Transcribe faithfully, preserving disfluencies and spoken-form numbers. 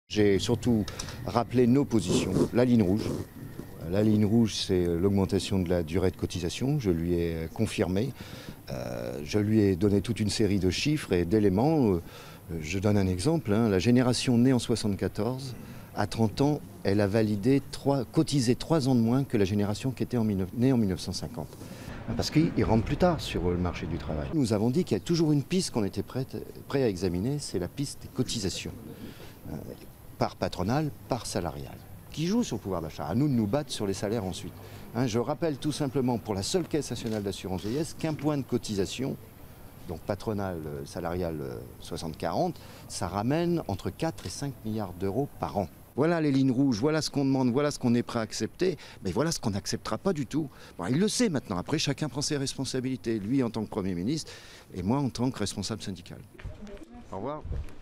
J'ai surtout rappelé nos positions. La ligne rouge. La ligne rouge, c'est l'augmentation de la durée de cotisation. Je lui ai confirmé. Euh, je lui ai donné toute une série de chiffres et d'éléments. Euh, je donne un exemple. Hein. La génération née en soixante-quatorze, à trente ans, elle a validé trois, cotisé trois ans de moins que la génération qui était en, née en mille neuf cent cinquante. Parce qu'ils rentrent plus tard sur le marché du travail. Nous avons dit qu'il y a toujours une piste qu'on était prêt, prêt à examiner, c'est la piste des cotisations. Euh, par patronale, par salariale, qui joue sur le pouvoir d'achat. À nous de nous battre sur les salaires ensuite. Hein, je rappelle tout simplement pour la seule Caisse nationale d'assurance vieillesse qu'un point de cotisation, donc patronale, salariale soixante quarante, ça ramène entre quatre et cinq milliards d'euros par an. Voilà les lignes rouges, voilà ce qu'on demande, voilà ce qu'on est prêt à accepter, mais voilà ce qu'on n'acceptera pas du tout. Bon, il le sait maintenant, après chacun prend ses responsabilités, lui en tant que Premier ministre et moi en tant que responsable syndical. Au revoir.